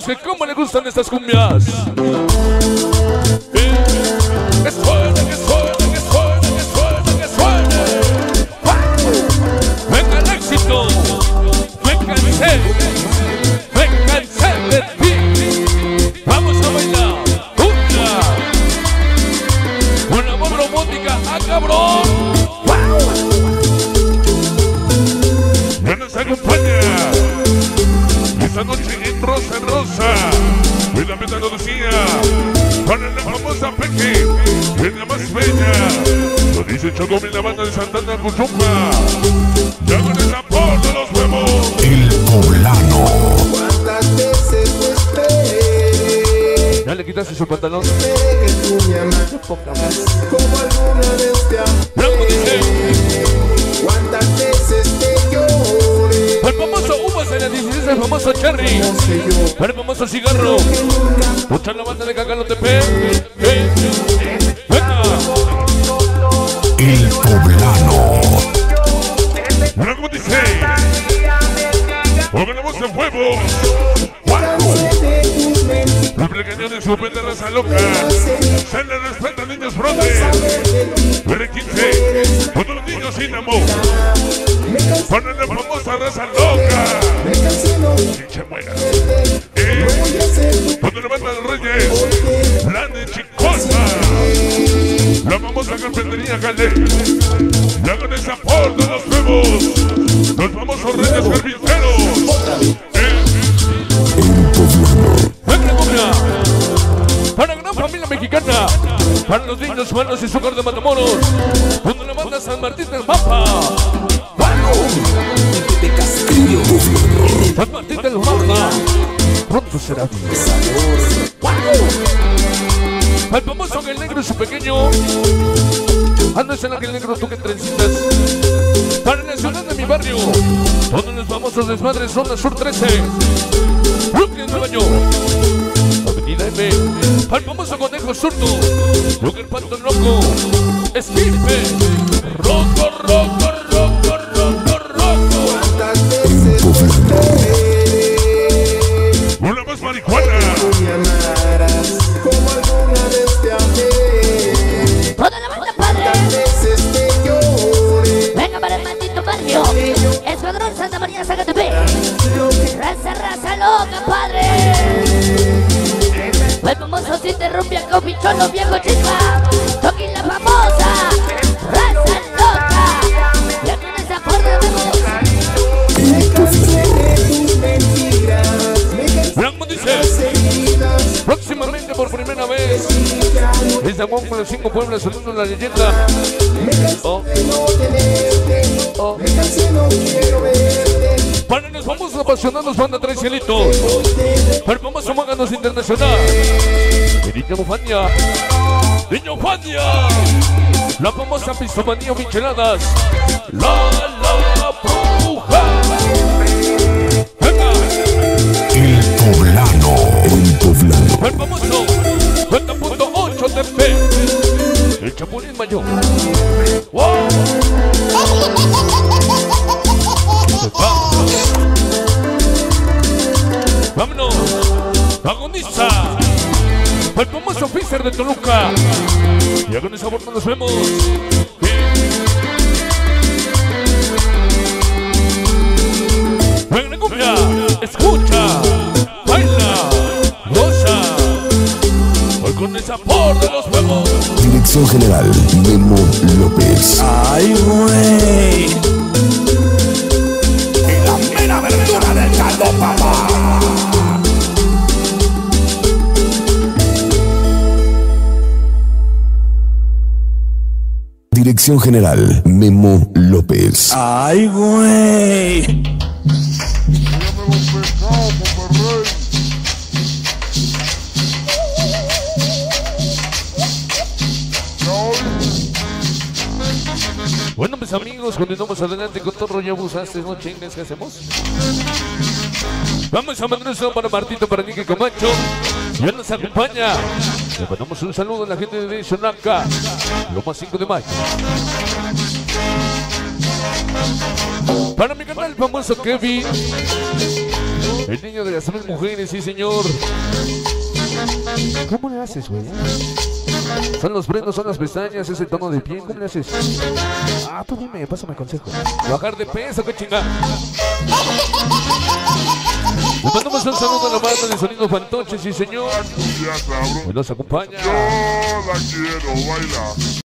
que cómo le gustan estas cumbias. Que suene, que suene, que suene, que suene, que suene. Venga el éxito. Me cansé de ti. Vamos a bailar cumbia. Una voz robótica, cabrón. Ya nos acompaña esta noche en Rosa. Cuídame de Andalucía. Para la famosa Peque, es la más bella. Lo dice Chocomil, la banda de Santana Cuchumba. Ya con el sabor de los huevos. El Poblano. ¿Cuántas veces te esperé? Ya le quitaste su pantalón. Esperé que tú me amaras como alguna vez te Blanco dice. amé. ¿Cuántas veces te lloré? El famoso uvas de la 16, el famoso cherry. No sé yo El famoso cigarro. que nunca Escuchar la banda de Cacalo TP. Venga. El Poblano. Blanco dice. Ponemos en huevos. cansé de tus mentiras. Triple cañón en su de raza loca. Se le respeta, niños brotes. R15. Todos los niños sin amor. Ponen la famosa raza loca. Me cansé, no Pinche muera. voy a ser tu Cuando levanta los reyes. La de Chicosa. La famosa carpintería Calé. Ya con el sabor de los huevos. Los famosos reyes carpinteros. Venga, cumbia. Para la gran familia mexicana. Para los niños humanos y su de Matamoros. Cuando la banda San Martín del Mapa. de Castillo. San Martín del Mapa. Pronto será mi al famoso Ángel Negro y su pequeño. Ando en el Ángel Negro, tú que trencitas. Para la ciudad de mi barrio. Todos los famosos desmadres son la Sur 13. Brooklyn, Nueva York. Avenida M. Al famoso Conejo Zurdo. Joker Panto Loco. Esquipe. Roco, roco, roco, roco, roco. ¿Cuántas veces te esperé? Una más marihuana. Me amarás como alguna vez te amé. Toda la banda padre, ¿Cuántas veces te lloré? venga para el maldito barrio. Escuadrón Santa María Zacatepec. Raza loca, padre. El famoso si te rompía con pichón, viejo chispa. Toki la famosa. Raza loca. Ya con esa forma de voz. Me cansé de tus mentiras. Me cansé Blanco de dice. las heridas. Próximamente por primera vez. Desde Aguán con los 5 pueblos sonando la leyenda. Me cansé Oh, de no tenerte. oh. Me cansé, no quiero verte. Para los famosos apasionados banda Tres Cielitos. Para el famoso Máganos Internacional. Niño Fania. Niño Fania. La famosa Pistomanía Micheladas. La bruja. Venga. El Poblano. El Poblano. El famoso 50.8 TP. El Chapulín Mayor. ¡Wow! ¡Vámonos! ¡Agoniza! El famoso Fisher de Toluca. Ya con esa vuelta nos vemos. Venga, cumbia. Escucha. Baila. Goza. Hoy con el sabor de los huevos. Dirección General Memo López. Ay, güey. Y la mera verdura del caldo, papá. Dirección General Memo López. Ay, güey. Bueno, mis amigos, continuamos adelante con todo. Ya abusaste, ¿no? Chingas, ¿qué hacemos? Vamos a mandar un saludo para Martito, para Nicky Camacho. Ya nos acompaña. Le mandamos un saludo a la gente de Xonaca. Loma 5 de mayo. Para mi canal famoso Kevin. El niño de las 3 mujeres, sí señor. ¿Cómo le haces, güey? Son los frenos, son las pestañas, ese tono de piel, ¿cómo le haces? Ah, tú dime, pásame consejo. Bajar de peso, qué chingada. Le mandamos un saludo a la banda de Sonido Fantoche, sí señor. Ya cabrón. Hoy nos acompaña. Yo la quiero bailar.